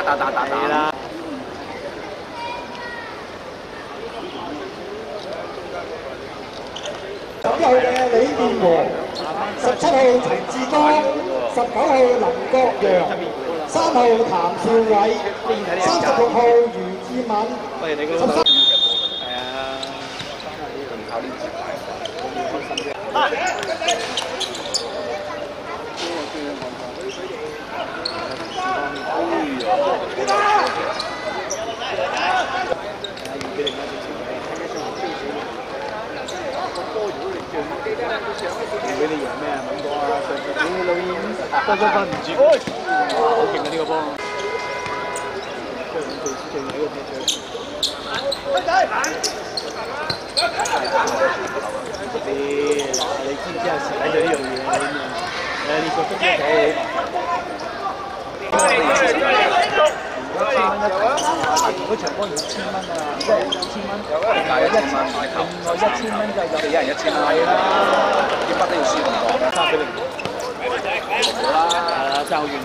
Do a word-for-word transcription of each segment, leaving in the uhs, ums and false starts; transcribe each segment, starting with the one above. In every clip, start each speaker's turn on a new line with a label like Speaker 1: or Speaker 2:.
Speaker 1: 打打打打啦！
Speaker 2: 十一號嘅李健和，十七號陳志剛，十九號林國陽，三號譚兆偉，三十六號余志敏。
Speaker 1: 喂，你個老豆係啊，唔靠呢支牌，開心啫。俾你贏咩啊？敏哥啊，上次你老燕分分分唔住，哇！好勁啊呢個波！最最最尾個踢出。你你知唔知有時睇咗呢樣嘢？誒，你做足球好。一千蚊一場，嗰場波二千蚊啊，即係二千蚊，另外一千蚊，另外一千蚊就有一人一千蚊。係啦，啲筆都要輸咁多，三比零。好啦，係啦，爭好遠。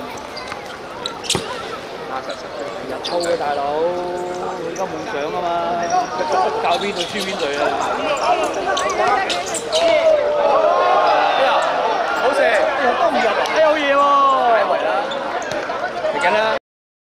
Speaker 1: 日操嘅大佬，而家夢想啊嘛，教邊隊輸邊隊啊！哎呀，好射，哎呀都唔入，哎有嘢喎！解圍啦，嚟緊啦！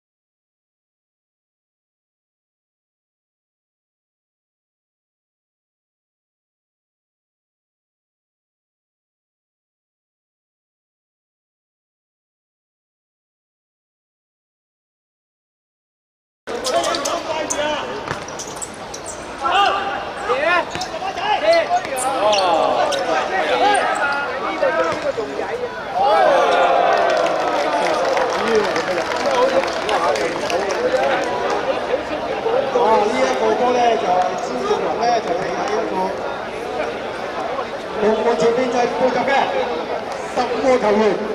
Speaker 2: 我前邊就係配合嘅十個球員。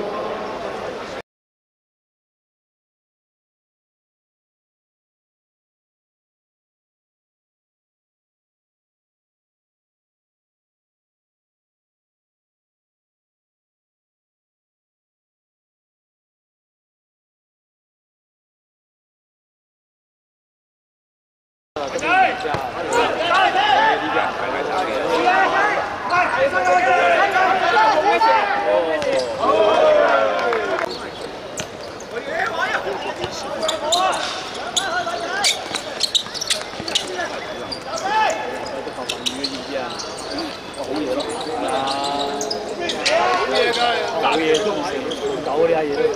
Speaker 2: 搞嘢都唔成，搞呢下嘢都。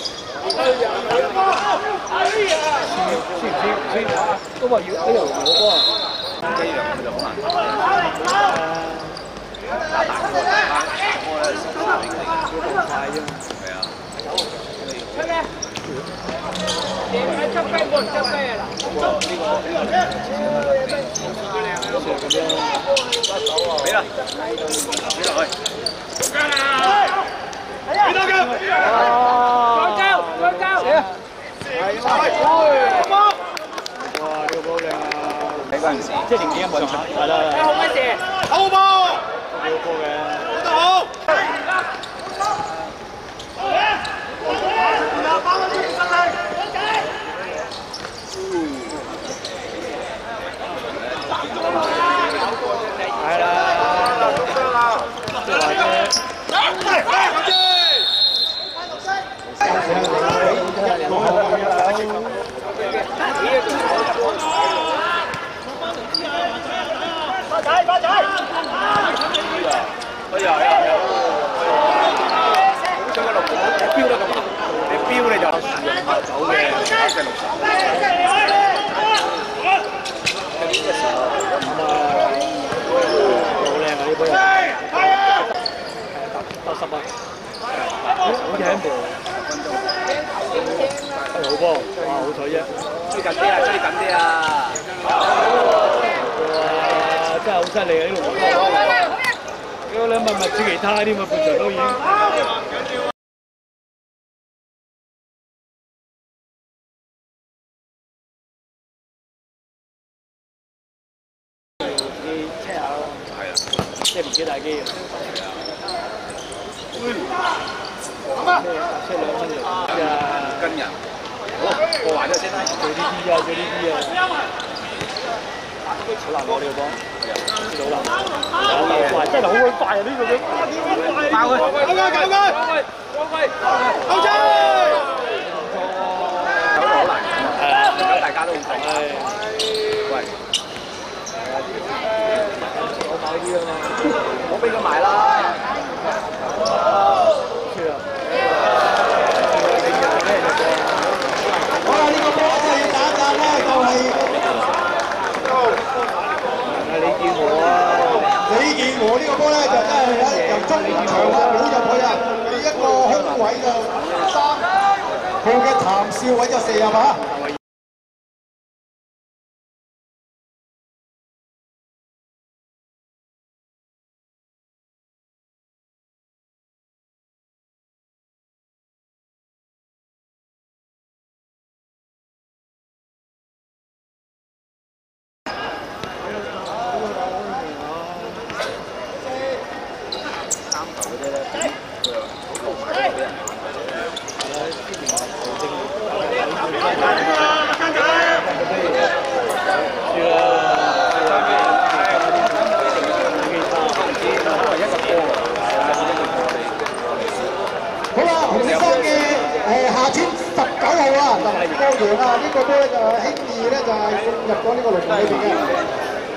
Speaker 2: 輸唔輸？輸都話要哎呀攞波啊！呢樣佢就好難打。打大波打波咧，咁快啫嘛。係啊。出嘅。點解執雞冇人執雞啊？嗱，呢個俾啦，俾落去。俾多腳！再交，再交！係啦，哇！呢個波靚啊！喺嗰陣時，即係零點一上下，係啦。好乜事？好波！呢個波嘅。打得好！係啦。快仔，快仔！哎呀呀呀！好想個龍門，你飆得咁啊！你飆你就走嘅，即係六十。好靚啊！呢波人，八十啊！好似喺度。好波，哇！好彩啫，追緊啲啊，追緊啲啊！哇！真係好犀利啊！呢龍門，屌你咪咪似其他添啊，半場都已經。你 check 下咯，係啊，即係唔幾大機嘅。係啊。咩？車兩蚊嚟㗎？跟人。
Speaker 1: 破壞咗先啦，
Speaker 2: 做呢啲啊，做呢啲啊。好難攞呢個波，知道啦。哇！真係好鬼快啊！呢個佢爆佢，搞佢，搞佢，搞佢，搞出！
Speaker 1: 搞到好難，係啊，大家都好睇。喂，
Speaker 2: 我買啲啊嘛，
Speaker 1: 唔好俾佢買啦。
Speaker 3: 好啦，呢個波真係要打一打咧，就係。
Speaker 2: 李健和啊！
Speaker 3: 李健和呢個波咧就真係咧由中場咧補入去啊！呢一個空位就三號嘅譚少偉就射入啊！好啦，紅色衫嘅誒下村十九號啊，林國陽啊，呢個波咧就輕易咧就係送入咗呢個龍門裏邊嘅。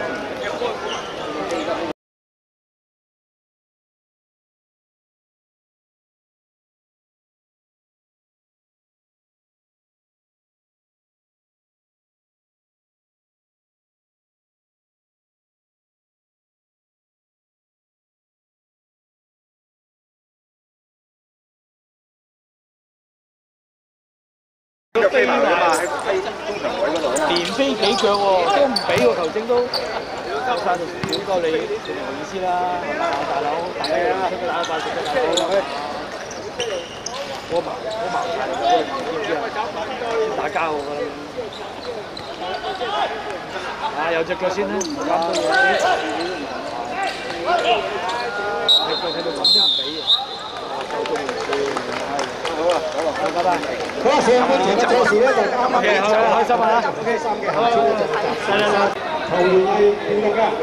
Speaker 1: 腳飛埋啊嘛，喺喺中場位嗰度啊嘛。
Speaker 2: 連飛幾腳喎，都唔俾個球證都夠晒就少過你，唔好意思啦，大佬，大佬，出個打快食個大佬。我矛我矛柴嚟嘅，知唔知啊？打交我覺得。啊，有隻腳先啦，啱到嘢。隻腳睇到咁都唔俾啊！夠鐘唔算。 好啊，好啊，拜拜。
Speaker 3: 好啦，上半場嘅賽事咧就啱啱
Speaker 2: 開心開心啊！
Speaker 3: 開心嘅，下次咧就嚟嚟嚟，球員係變動嘅。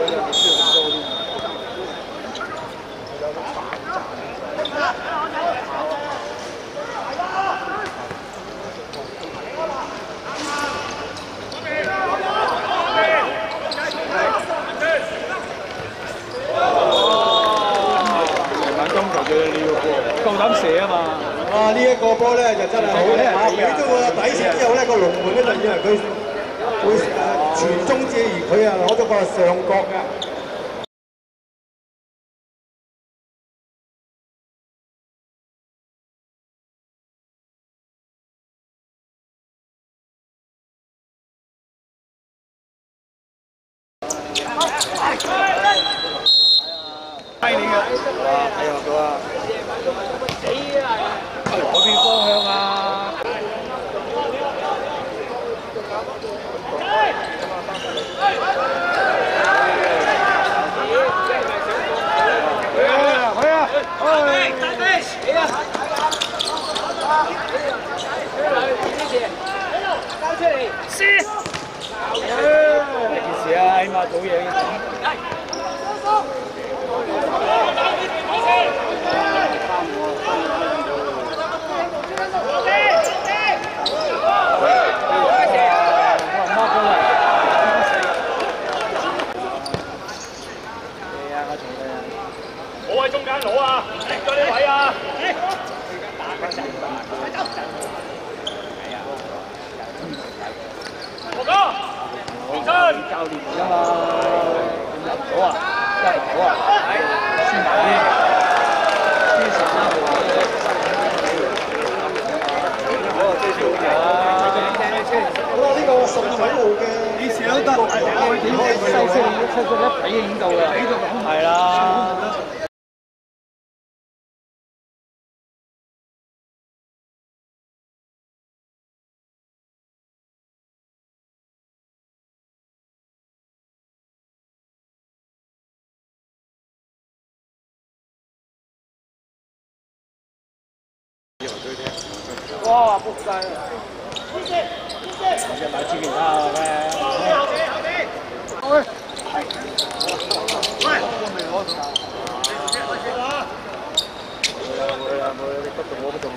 Speaker 2: 眼中球最呢個波，夠膽射啊嘛！
Speaker 3: 啊！呢一個波咧就真係好啊！俾咗個底線之後咧，個龍門咧就以為佢會誒傳中之餘，佢啊攞咗個上角㗎。
Speaker 2: 低你嘅，哇！睇落到啊！死啊！嗰邊方向啊！去啊！去啊！哎！你啊！交出嚟！試！件事啊，起碼做嘢。
Speaker 4: 我喺中間攞啊！跌咗呢位啊！何哥，起身！
Speaker 2: 教練㗎嘛，入咗啊，真係好啊！先埋啲，先十三號啊！我最少嘅。
Speaker 3: 好啦，呢個十九號嘅
Speaker 2: 以前都得，我點解細聲細聲一睇影到嘅？睇到咁係啦。 哇！仆街啊！
Speaker 1: 或者買支其他嘅。喂，喂，我未攞到。冇啦冇啦冇啦，你不動我不動。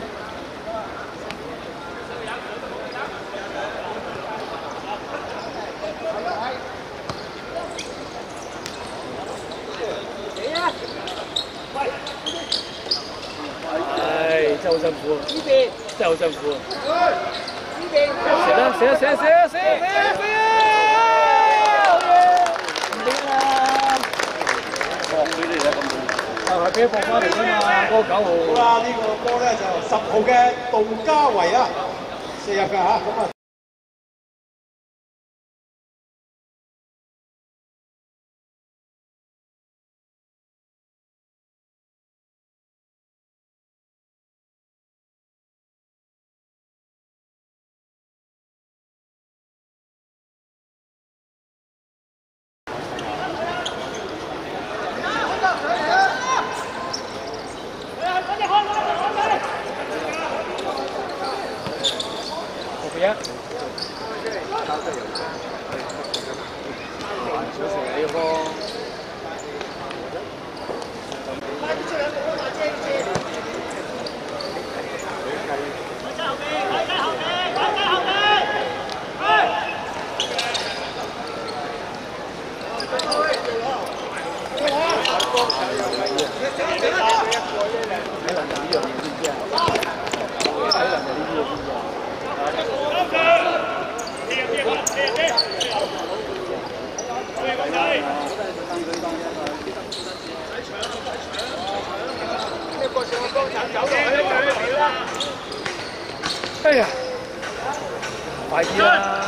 Speaker 1: 唉，真係好辛苦，真係好辛苦。死啦死啦死啦死啦死啦死啦死啦！唔掂啦！放佢哋啦咁。係俾放翻嚟啫嘛，嗰個九號。好啦，呢個波咧就十號嘅杜家維啊，射入㗎嚇，咁啊。一，小成呢個波。哎呀，快啲啦！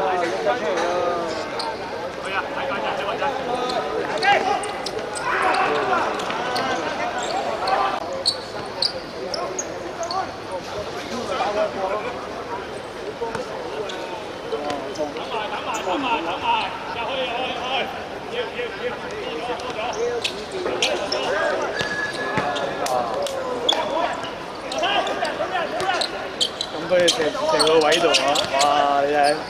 Speaker 1: 去啊，睇緊人，睇緊人。等埋，等埋，等埋，入去，入去，入去，要要要，多咗，多咗。咁佢哋成成個位度啊！哇！你睇。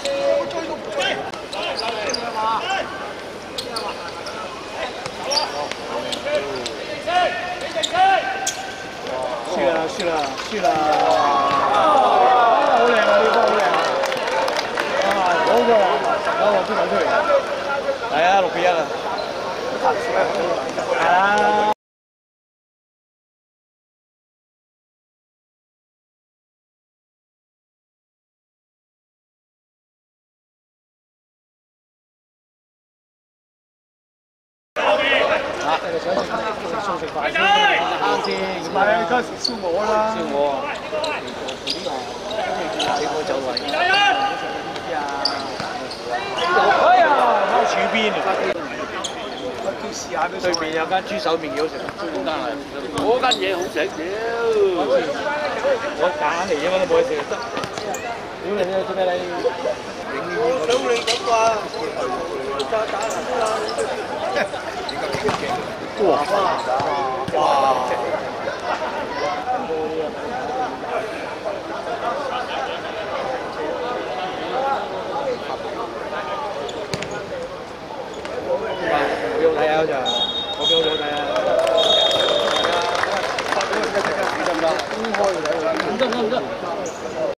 Speaker 1: 輸啦！輸啦！輸啦！好靚啊！呢波好靚啊！啊！嗰個十九號邊度出嚟？係啊，六比一啊！係啊！啊！你想食餸食飯先，啱先。唔係，嗰陣時燒鵝啦。燒鵝啊！整個走位。哎呀！喺柱邊啊！試下對面有間豬手麵幾好食，嗰間係。嗰間嘢好食，屌！我揀嚟啫嘛，都冇得食得。屌你做咩你？我想你咁話，打打啦！哇！哇！幾好睇啊！好似我幾好睇啊！大家，得唔得？唔得唔得唔得！